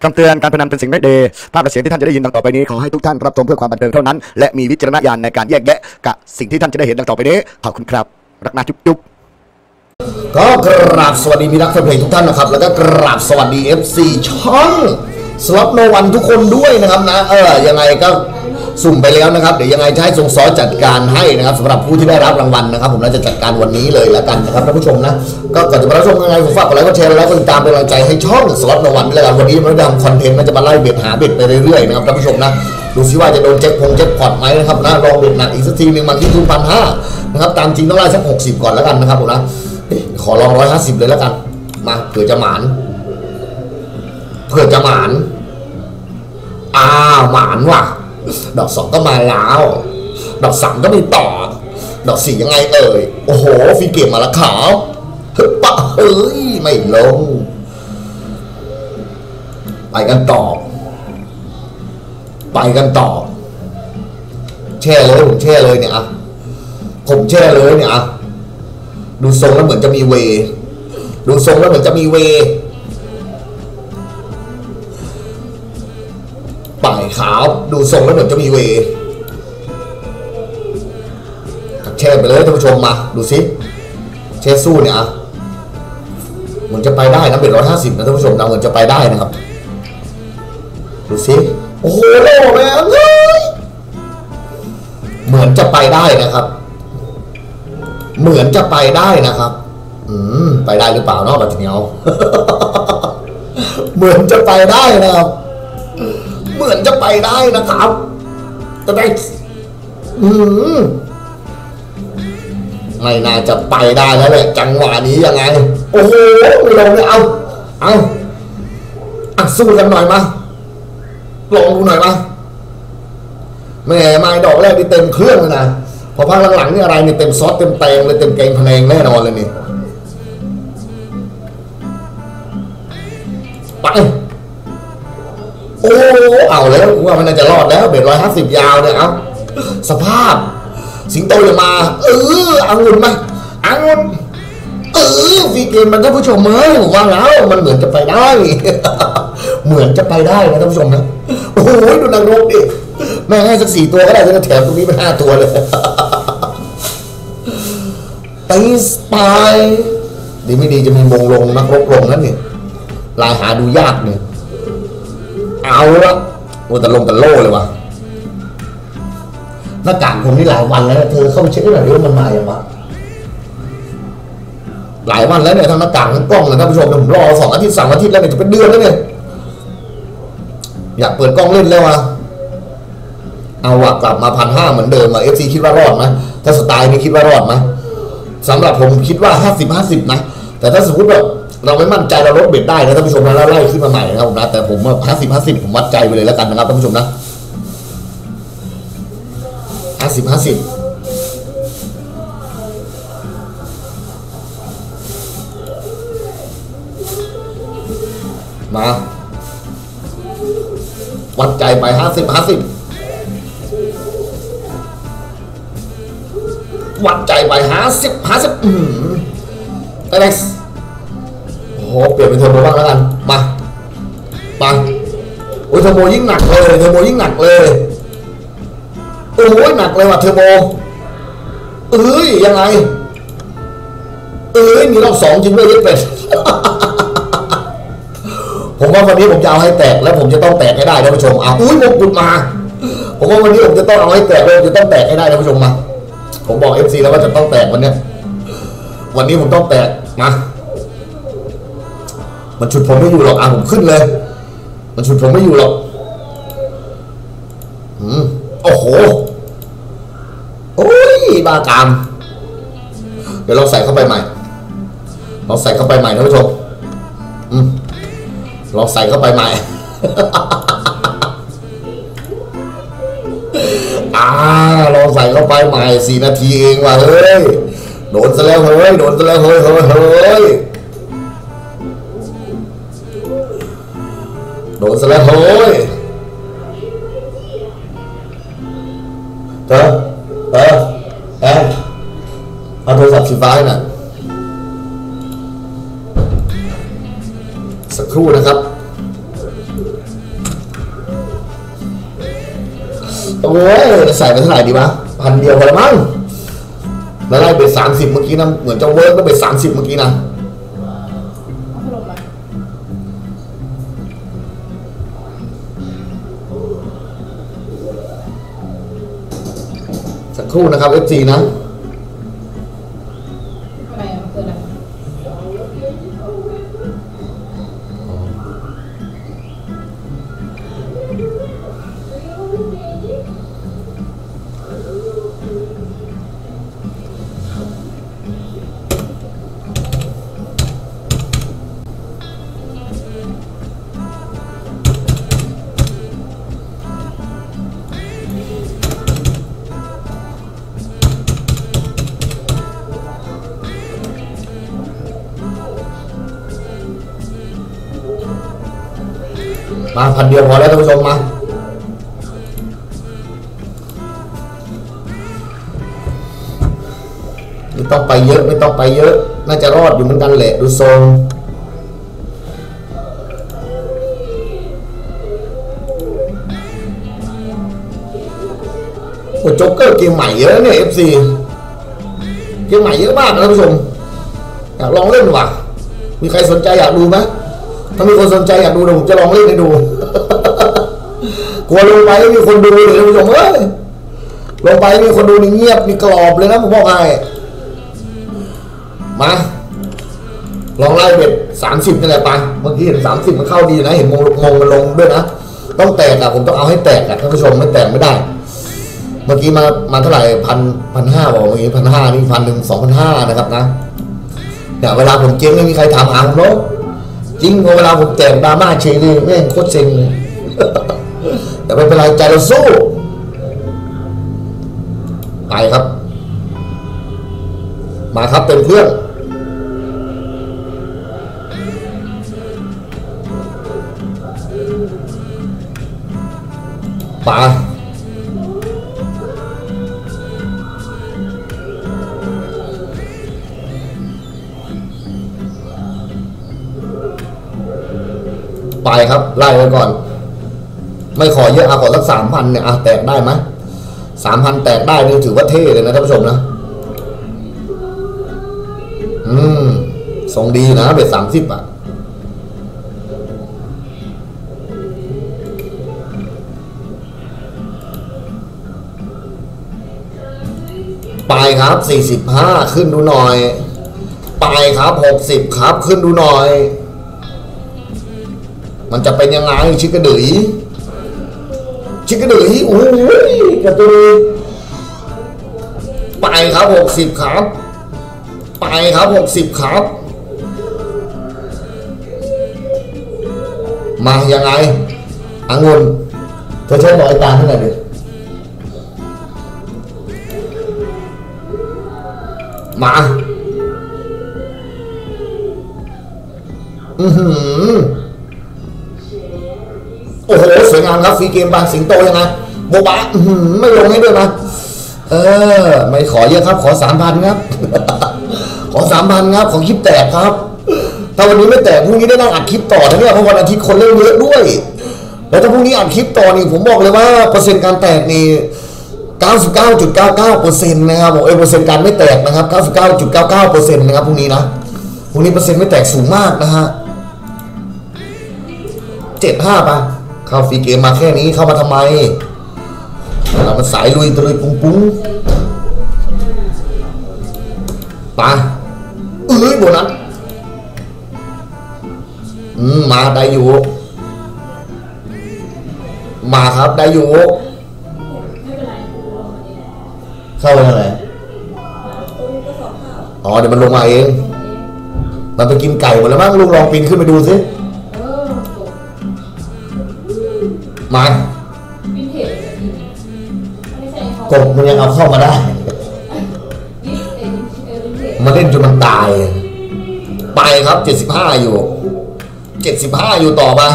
คำเตือนการพนันเป็นสิ่งไม่ดีภาพและเสียงที่ท่านจะได้ยินดังต่อไปนี้ขอให้ทุกท่านรับชมเพื่อความบันเทิงเท่านั้นและมีวิจารณญาณในการแยกแยะกับสิ่งที่ท่านจะได้เห็นดังต่อไปนี้ขอบคุณครับรักนะจุ๊บก็กราบสวัสดีมิตรแฟนเพลงทุกท่านนะครับแล้วก็กราบสวัสดี FC ช่องสล็อตโนวันทุกคนด้วยนะครับนะยังไงก็สุ่มไปแล้วนะครับเดี๋ยวยังไงจะให้ทรงซอจัดการให้นะครับสำหรับผู้ที่ได้รับรางวัลนะครับผมน่าจะจัดการวันนี้เลยแล้วกันนะครับท่านผู้ชมนะก็ก่อนจะมารับชมยังไงผมฝากกดไลค์กดแชร์และกดติดตามเป็นกำลังใจให้ช่องสล็อตโนวันด้วยกันวันนี้มันจะทำคอนเทนต์มันจะมาไล่เบ็ดหาเบ็ดไปเรื่อยๆนะครับท่านผู้ชมนะดูซิว่าจะโดนเจ็คพอตไหมนะครับนะลองเบ็ดหนักอีกสักทีนึงมาที่1,500นะครับตามจริงต้องไล่สัก60ก่อนแล้วกันนะครับผมนะขอลอง150เลยแล้วกันมาเผื่อจะหมานหมานว่ะดอก2ก็มาแล้วดอก3ก็มีต่อดอก4ยังไงเอ่ยโอ้โหฟรีเกมมาแล้วขาวปะเฮ้ยไม่ลงไปกันต่อแช่เลยผมแช่เลยเนี่ยอ่ะผมแช่เลยเนี่ยอ่ะดูทรงแล้วเหมือนจะมีเวป่ายขาวดูทรงแล้วเหมือนจะมีเวแช่ไปเลยท่านผู้ชมมาดูสิแช่สู้เนี่ยเหมือนจะไปได้นะเบ็ด150นะท่านผู้ชมเราเหมือนจะไปได้นะครับดูสิโอ้โหแม่งเลยเหมือนจะไปได้นะครับไปได้หรือเปล่าเนาะบัดนี้เอาเหมือนจะไปได้นะครับแต่ได้ไม่น่าจะไปได้แล้วแหละจังหวะนี้ยังไงโอ้โหไม่ลงเลยเอาสู้กันหน่อยมาลองดูหน่อยมาแม่มาดอกแรกนี่เต็มเครื่องเลยนะพอพักหลังๆนี่อะไรนี่เต็มซอสเต็มแตงเลยเต็มแกงพะแนงแน่นอนเลยนี่ไปโอ้เอาแล้วว่ามันน่าจะรอดแล้วเบ็ด150ยาวเนี่ยเอาสภาพสิงโตอย่ามาเอาเงินมาฟรีเกมมันท่านผู้ชมผมว่าแล้วมันเหมือนจะไปได้นะท่านผู้ชมนะโอ้โหดูนางรบดิแม่ให้สัก4ตัวก็ได้จะแถมตรงนี้เป็น5ตัวเลยตีสไปดีไม่ดีจะมีมงลงนักรบลงนั่นนี่ลายหาดูยากเนี่ยเอาละโอ้แต่ลงแต่โล่เลยวะหน้ากากผมนี่หลายวันแล้วเธอเข้าไปเช็คหน่อยว่ามันมาอย่างวะหลายวันแล้วเนี่ยทั้งหน้ากากทั้งกล้องเลยท่านผู้ชมผมรอ2 อาทิตย์3 อาทิตย์แล้วเนี่ยจะเป็นเดือนแล้วเนี่ยอยากเปิดกล้องเล่นแล้ววะเอาวะกลับมา1,500เหมือนเดิมเอฟซีคิดว่ารอดไหมถ้าสไตล์นี้คิดว่ารอดไหมสำหรับผมคิดว่า50-50นะแต่ถ้าสมมติแบบเราไม่มั่นใจเราลดเบ็ดได้นะท่านผู้ชมนะแล้วไล่ขึ้นมาใหม่นะครับผมนะแต่ผมว่า50-50ผมวัดใจไปเลยแล้วกันนะครับท่านผู้ชมนะ50-50มาวัดใจไป50-50วัดใจไป50อะไรโอ้โหเปลี่ยนเป็นเทอร์โบบ้างแล้วกันมาโอ้ยเทอร์โบยิ่งหนักเลยโอ้โหหนักเลยว่ะเทอร์โบยังไงมีรอบ2จริงด้วยเป็ดผมว่าวันนี้ผมจะเอาให้แตกแล้วผมจะต้องแตกให้ได้ท่านผู้ชมมงกุฎมาผมว่าวันนี้ผมจะต้องเอาให้แตกเลยจะต้องแตกให้ได้ท่านผู้ชมมาผมบอก FC แล้วว่าจะต้องแตกวันนี้ผมต้องแตกมามันฉุดผมไม่อยู่หรอกผมขึ้นเลยมันฉุดผมไม่อยู่หรอกโอ้โหบ้ากามเดี๋ยวเราใส่เข้าไปใหม่ท่านผู้ชมลองใส่เข้าไปใหม่ลองใส่เข้าไปใหม่4 นาทีเองว่ะเฮ้ยโดนซะแล้วเฮ้ยเอาโทรศัพท์สีฟ้าน่ะ สักครู่นะครับโอ้ยใส่ไปเท่าไหร่ดีวะ1,000 เดียวพอละมั้งแล้วไล่ไป30เมื่อกี้นะเหมือนจะเวิร์กก็ไป30เมื่อกี้นะสักครู่นะครับ FC นะมา1,000 เดียวพอแล้วท่านผู้ชมมาไม่ต้องไปเยอะไม่ต้องไปเยอะน่าจะรอดอยู่เหมือนกันแหละดูทรงโอ้โจ๊กเกอร์เกมใหม่เยอะเนี่ย FC เกมใหม่เยอะมากนะท่านผู้ชมอยากลองเล่นว่ะมีใครสนใจอยากดูไหมถ้ามีคนสนใจอยากดูผมจะลองเล่นให้ดูกลัวลงไปไม่มีคนดูเลยท่านผู้ชมเอ้ยลงไปมีคนดูนี่เงียบนี่กรอบเลยนะผมบอกให้มาลองไล่เบ็ด30นี่แหละไปเมื่อกี้เห็น30มันเข้าดีนะเห็นมงมันลงด้วยนะต้องแตกอะผมต้องเอาให้แตกอะท่านผู้ชมไม่แตกไม่ได้เมื่อกี้มาเท่าไหร่1,500บอกเมื่อกี้1,500นี่1,100 2,500นะครับนะเนี่ยเวลาผมเจ๊งไม่มีใครถามหาผมหรอกจริงเวลาผมแตกดราม่าเชยเลยแม่งโคตรเซ็งเลยแต่ไม่เป็นไรใจเราสู้ไปครับมาครับเป็นเพื่อนไปครับไล่ไปก่อนไม่ขอเยอะขอสัก3,000เนี่ยแตกได้ไหม3,000แตกได้นี่ถือว่าเท่เลยนะท่านผู้ชมนะทรงดีนะเบ็ด30อ่ะไปครับ45ขึ้นดูหน่อยไปครับ60ครับขึ้นดูหน่อยมันจะเป็นยังไงชิคกระดือยโอ้ยกระตือไปครับ60ครับไปครับ60ครับมายังไงองุ่นเธอใช้รอยตาเท่าไหร่ดิมาโอ้โหสวยงามครับฟรีเกมบางสิงโตยังไงโบบะไม่ลงให้ด้วยนะไม่ขอเยอะครับขอ 3,000 ครับ ขอ 3,000 ครับขอคลิปแตกครับถ้าวันนี้ไม่แตกพรุ่งนี้ได้นั่งอัดคลิปต่อนะเนี่ยเพราะวันอาทิตย์คนเล่นเยอะด้วยแล้วถ้าพรุ่งนี้อัดคลิปต่อนี่ผมบอกเลยว่าเปอร์เซ็นต์การแตกนี่ 99.99% นะครับบอกเปอร์เซ็นต์การไม่แตกนะครับ 99.99% นะครับพรุ่งนี้นะพรุ่งนี้เปอร์เซ็นต์ไม่แตกสูงมากนะฮะ75ป่ะเข้าฟรีเกมมาแค่นี้เข้ามาทำไมเรามันสายลุยตรุยปุ้งปุ้งไปโบนัสมาได้อยู่มาครับได้อยู่เข้าไปอะไรเดี๋ยวมันลงมาเองมันไปกินไก่หมดแล้วมั้งลุงลองปีนขึ้นไปดูสิมากบมันยังเอาเข้ามาได้มาเล่นจนมันตายไปครับ75อยู่ต่อมา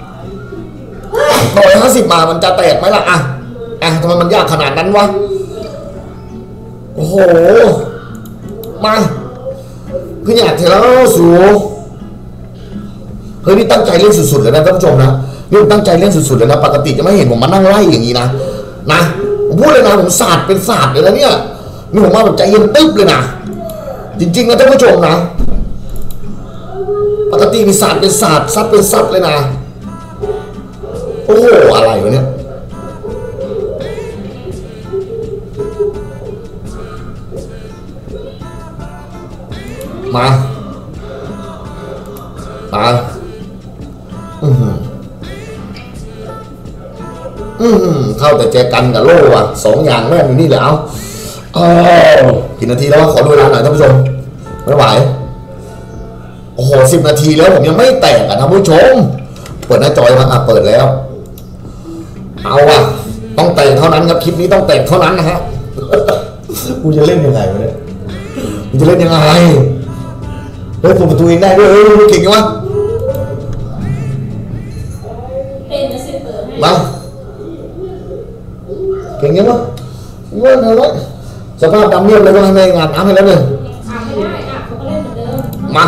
150มามันจะแตกไหมล่ะทำไมมันยากขนาดนั้นวะโอ้โหมาคืออยากเทแล้วสูเฮ้ยนี่ตั้งใจเล่นสุดๆเลยนะท่านผู้ชมนะนี่ตั้งใจเล่นสุดๆเลยนะปกติจะไม่เห็นผมมานั่งไล่อย่างนี้นะผมพูดเลยนะผมศาสตร์เป็นศาสตร์เลยนะเนี่ยนี่ผมมาแบบใจเย็นตึ๊บเลยนะจริงๆนะท่านผู้ชมนะปกติมีศาสตร์เป็นศาสตร์ซัดเป็นซัดเลยนะโอ้โหอะไรวะเนี่ยมาเข้าแต่แจกันกับโล่อะสองอย่างแม่งอยู่นี่แหละกี่นาทีแล้วขอดูเวลาหน่อยท่านผู้ชมไม่ไหวโอ้โห10 นาทีแล้วผมยังไม่แตกอ่ะท่านผู้ชมเปิดหน้าจอยมาเปิดแล้วเอาอะต้องแตกเท่านั้นครับคลิปนี้ต้องแตกเท่านั้นนะฮะกูจะเล่นยังไงวะเนี่ยกูจะเล่นยังไงเฮ้ยผมประตูเองได้ด้วยเก่งจังวะมาเก่งยังวะว่าอะไรสภาพดำเนียบเลยว่าให้แม่งานน้ำให้แล้วเลยมา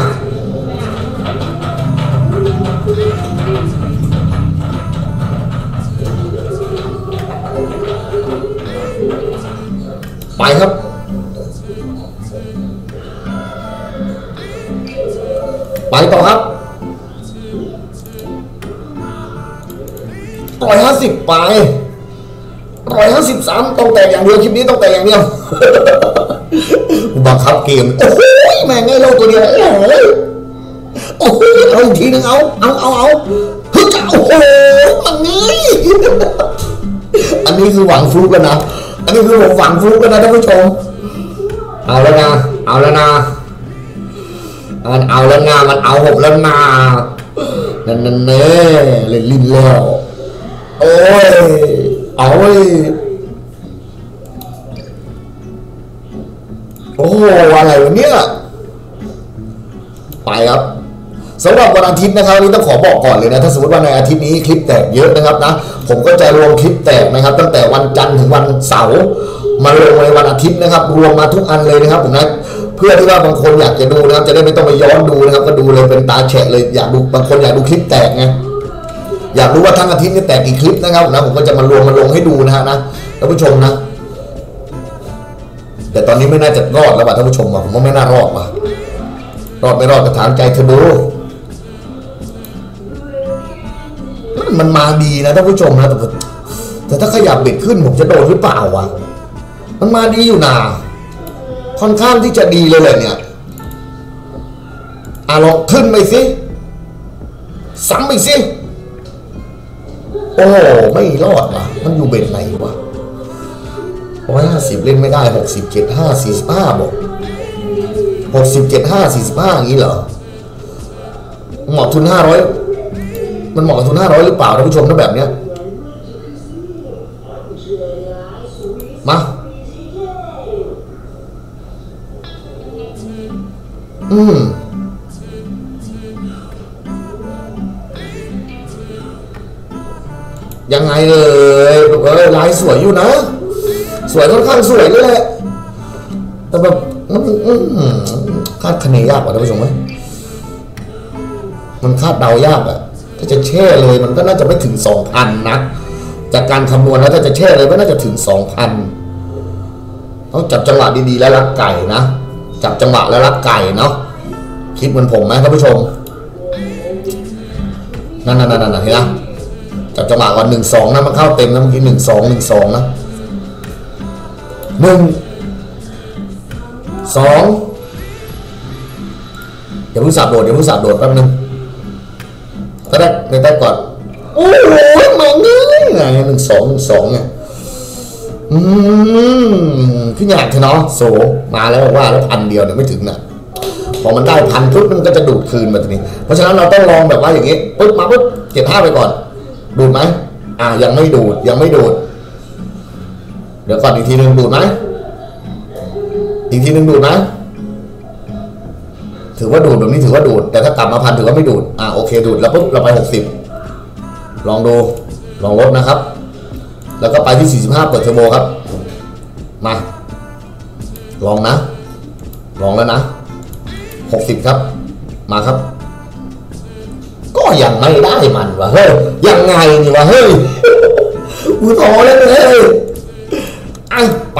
ไปครับไปต่อครับ150ไป153ต้องแตกอย่างเดียวคลิปนี้ต้องแตกอย่างเดียวบังคับเกมโอ้โหแม่งไงเราตัวเดียวโอ้โหเอาอีกทีนึงเอาฮึจ้าโอ้โหมันนี่อันนี้คือหวังฟลุกแล้วนะอันนี้คือผมหวังฟลุกแล้วนะท่านผู้ชมเอาแล้วนะมันเอาแล้วนะมันเอา6แล้วนะนั่นเน่เล่นลิ้นแล้วโอ้ยเอาเว้ยโอ้อะไรวะเนี่ยไปครับสำหรับวันอาทิตย์นะครับนี่ต้องขอบอกก่อนเลยนะถ้าสมมติว่าในอาทิตย์นี้คลิปแตกเยอะนะครับนะผมก็จะรวมคลิปแตกนะครับตั้งแต่วันจันทร์ถึงวันเสาร์มาลงในวันอาทิตย์นะครับรวมมาทุกอันเลยนะครับผมนะเพื่อที่ว่าบางคนอยากจะดูนะครับจะได้ไม่ต้องไปย้อนดูนะครับก็ดูเลยเป็นตาแฉะเลยอยากดูบางคนอยากดูคลิปแตกไงอยากรู้ว่าทั้งอาทิตย์นี้แตกกี่คลิปนะครับนะผมก็จะมารวมมาลงให้ดูนะฮะนะท่านผู้ชมนะแต่ตอนนี้ไม่น่าจะรอดแล้วป่ะท่านผู้ชมว่ะผมว่าไม่น่ารอดป่ะรอดไม่รอดก็ถามใจเธอดูมันมาดีนะท่านผู้ชมนะแต่ถ้าขยับเบ็ดขึ้นผมจะโดนหรือเปล่าวะมันมาดีอยู่นะค่อนข้างที่จะดีเลยเนี่ยลองขึ้นไปสิซ้ำไปสิโอ้ไม่รอดว่ะมันอยู่เบ็ดไหนวะ150เล่นไม่ได้67.545บอก67.545อย่างนี้เหรอเหมาะทุน500มันเหมาะกับทุน500หรือเปล่าท่านผู้ชมถ้าแบบเนี้ยมายังไงเลยลายสวยอยู่นะสวยค่อนข้างสวยเลยแหละแต่แบบคาดคะเนยากกว่าท่านผู้ชมไหมมันคาดเดายากอะถ้าจะแช่เลยมันก็น่าจะไม่ถึง 2,000 นะจากการคำนวณแล้วถ้าจะแช่เลยก็น่าจะถึง 2,000ต้องจับจังหวะดีๆแล้วรักไก่นะจับจังหวะแล้วรักไก่เนาะคิดเหมือนผมไหมท่านผู้ชมนั่นเห็นไหมจับจังหวะก่อน1-2นะมันเข้าเต็มนะเมื่อกี้1-2นะ1-2อย่าเพิ่งสับโดดแป๊บนึงก็ได้ในแต้ก่อนโอ้โหมาเงยไง1-2เนี่ยขึ้นอยากเถอะเนาะโซมาแล้วว่าแล้ว1,000เดียวเนี่ยไม่ถึงนะพอมันได้1,000ปุ๊บมันก็จะดูดคืนแบบนี้เพราะฉะนั้นเราต้องลองแบบว่าอย่างนี้ปุ๊บมาปุ๊บ75ไปก่อนดูดไหมยังไม่ดูดเดี๋ยวก่อนอีกทีนึงดูดไหมอีกทีนึงดูดไหมถือว่าดูดแบบนี้ถือว่าดูดแต่ถ้ากลับมา1,000ถือว่าไม่ดูดโอเคดูดแล้วปุ๊บเราไป60ลองดูลองลดนะครับแล้วก็ไปที่45เปิดเทอร์โบครับมาลองนะลองแล้วนะ60ครับมาครับก็ยังไม่ได้มันวะเฮ้ยยังไงนี่วะเฮ้ยกูท้อแล้วเลย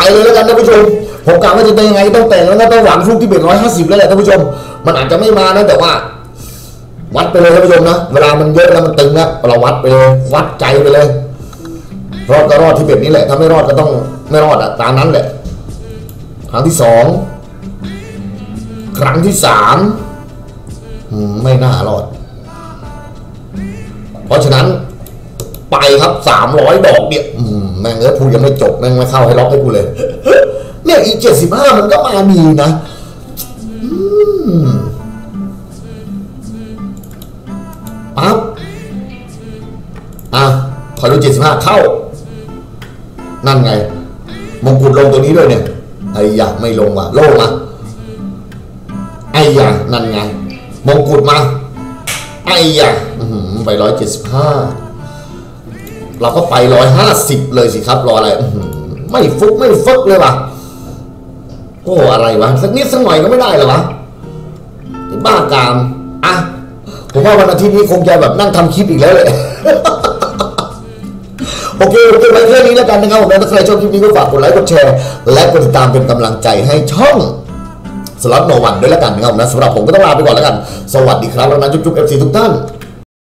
เลยแล้วกันท่านผู้ชมผมกะว่าจะเป็นยังไงต้องแต่งแล้วก็ต้องหวังฟลุกที่เป็น150แล้วแหละท่านผู้ชมมันอาจจะไม่มานะแต่ว่าวัดไปเลยท่านผู้ชมนะเวลามันเยอะแล้วมันตึงนะเราวัดไปเลยวัดใจไปเลยรอดก็รอดที่เป็ดนี้แหละถ้าไม่รอดก็ต้องไม่รอดอ่ะตามนั้นแหละครั้งที่2ครั้งที่3ไม่น่ารอดเพราะฉะนั้นไปครับ300ดอกเนี่ยแม่งพูดยังไม่จบแม่งไม่เข้าให้ล็อกให้กูเลยเนี่ยอีก75มันก็มาดีนะปั๊บขอดู75เข้านั่นไงมงกุฎลงตัวนี้ด้วยเนี่ยไอ้ยาไม่ลงว่ะโล่มาไอ้ยานั่นไงมงกุฎมาไอ้ยาไป175เราก็ไป150เลยสิครับรออะไรไม่ฟุกไม่ฟึกเลยว่ะโอ้อะไรวะสักนิดสักหน่อยก็ไม่ได้เหรอวะบ้ากามผมว่าวันอาทิตย์นี้คงจะแบบนั่งทำคลิปอีกแล้วเลย โอเคไว้แค่นี้แล้วกันนะครับผมถ้าใครชอบคลิปนี้ก็ฝากกดไลค์กดแชร์และกดติดตามเป็นกำลังใจให้ช่องสล็อตโนวันด้วยแล้วกันนะครับนะสำหรับผมก็ต้องลาไปก่อนแล้วกันสวัสดีครับแล้วนะจุ๊บๆ FC ทุกท่าน